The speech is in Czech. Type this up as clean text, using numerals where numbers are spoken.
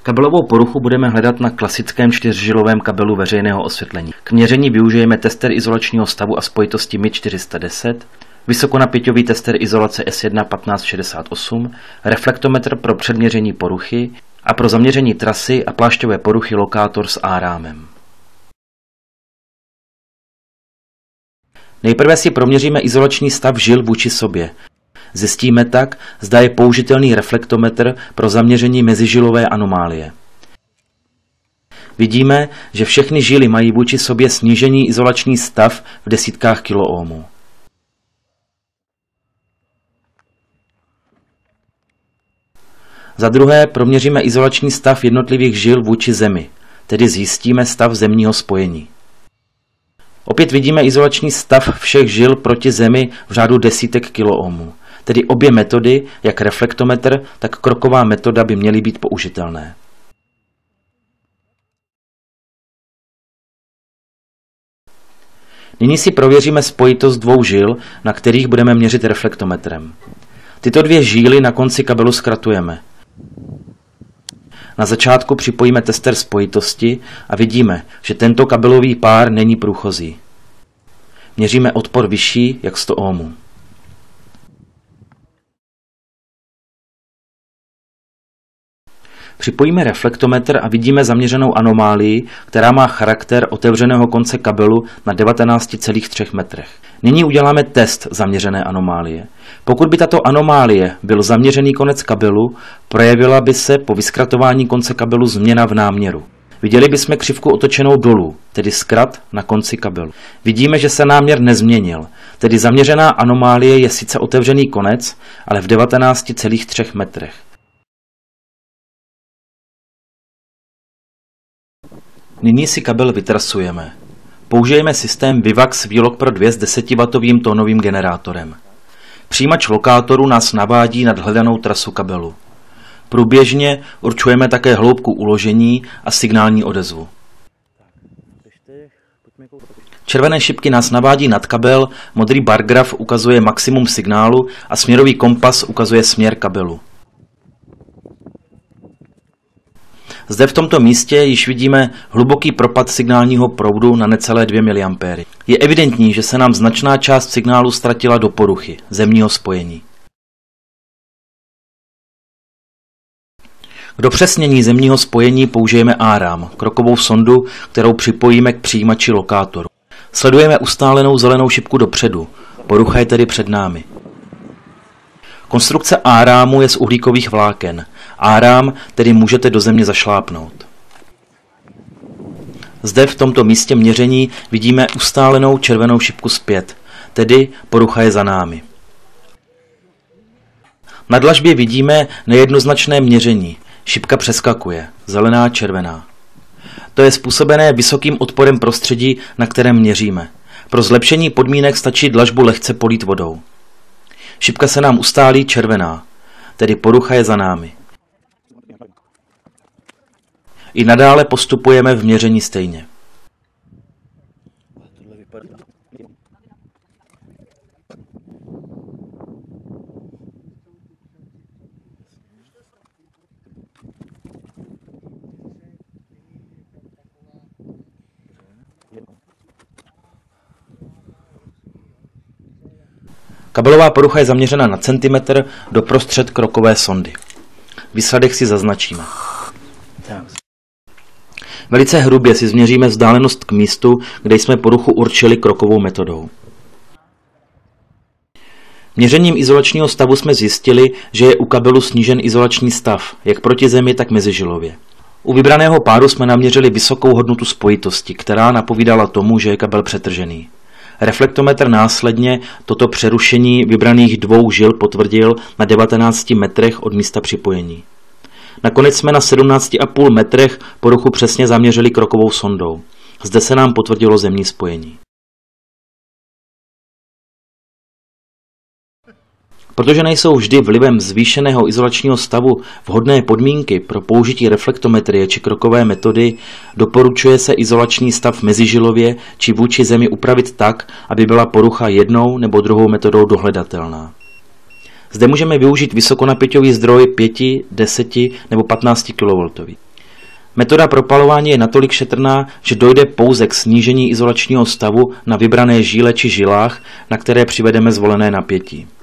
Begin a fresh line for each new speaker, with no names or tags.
Kabelovou poruchu budeme hledat na klasickém 4žilovém kabelu veřejného osvětlení. K měření využijeme tester izolačního stavu a spojitosti MIT 410, vysokonapěťový tester izolace S1 1568, reflektometr pro předměření poruchy a pro zaměření trasy a plášťové poruchy lokátor s A-rámem. Nejprve si proměříme izolační stav žil vůči sobě. Zjistíme tak, zda je použitelný reflektometr pro zaměření mezižilové anomálie. Vidíme, že všechny žily mají vůči sobě snížený izolační stav v desítkách kiloohmů. Za druhé proměříme izolační stav jednotlivých žil vůči Zemi, tedy zjistíme stav zemního spojení. Opět vidíme izolační stav všech žil proti Zemi v řádu desítek kiloohmů, tedy obě metody, jak reflektometr, tak kroková metoda by měly být použitelné. Nyní si prověříme spojitost dvou žil, na kterých budeme měřit reflektometrem. Tyto dvě žíly na konci kabelu zkratujeme. Na začátku připojíme tester spojitosti a vidíme, že tento kabelový pár není průchozí. Měříme odpor vyšší jak 100 ohmů. Připojíme reflektometr a vidíme zaměřenou anomálii, která má charakter otevřeného konce kabelu na 19,3 metrech. Nyní uděláme test zaměřené anomálie. Pokud by tato anomálie byl zaměřený konec kabelu, projevila by se po vyskratování konce kabelu změna v náměru. Viděli bychom křivku otočenou dolů, tedy zkrat na konci kabelu. Vidíme, že se náměr nezměnil, tedy zaměřená anomálie je sice otevřený konec, ale v 19,3 metrech. Nyní si kabel vytrasujeme. Použijeme systém Vivax V-Lok Pro 2 s 10W tónovým generátorem. Přijímač lokátoru nás navádí nad hledanou trasu kabelu. Průběžně určujeme také hloubku uložení a signální odezvu. Červené šipky nás navádí nad kabel, modrý bargraf ukazuje maximum signálu a směrový kompas ukazuje směr kabelu. Zde v tomto místě již vidíme hluboký propad signálního proudu na necelé 2 mA. Je evidentní, že se nám značná část signálu ztratila do poruchy zemního spojení. K dopřesnění zemního spojení použijeme A-rám, krokovou sondu, kterou připojíme k přijímači lokátoru. Sledujeme ustálenou zelenou šipku dopředu, porucha je tedy před námi. Konstrukce A-rámu je z uhlíkových vláken. A-rám tedy můžete do země zašlápnout. Zde v tomto místě měření vidíme ustálenou červenou šipku zpět, tedy porucha je za námi. Na dlažbě vidíme nejednoznačné měření. Šipka přeskakuje, zelená, červená. To je způsobené vysokým odporem prostředí, na kterém měříme. Pro zlepšení podmínek stačí dlažbu lehce polít vodou. Šipka se nám ustálí červená, tedy porucha je za námi. I nadále postupujeme v měření stejně. Kabelová porucha je zaměřena na centimetr doprostřed krokové sondy. Výsledek si zaznačíme. Velice hrubě si změříme vzdálenost k místu, kde jsme poruchu určili krokovou metodou. Měřením izolačního stavu jsme zjistili, že je u kabelu snížen izolační stav, jak proti Zemi, tak mezižilově. U vybraného páru jsme naměřili vysokou hodnotu spojitosti, která napovídala tomu, že je kabel přetržený. Reflektometr následně toto přerušení vybraných dvou žil potvrdil na 19 metrech od místa připojení. Nakonec jsme na 17,5 metrech poruchu přesně zaměřili krokovou sondou. Zde se nám potvrdilo zemní spojení. Protože nejsou vždy vlivem zvýšeného izolačního stavu vhodné podmínky pro použití reflektometrie či krokové metody, doporučuje se izolační stav mezižilově či vůči Zemi upravit tak, aby byla porucha jednou nebo druhou metodou dohledatelná. Zde můžeme využít vysokonapěťový zdroj 5, 10 nebo 15 kV. Metoda propalování je natolik šetrná, že dojde pouze k snížení izolačního stavu na vybrané žíle či žilách, na které přivedeme zvolené napětí.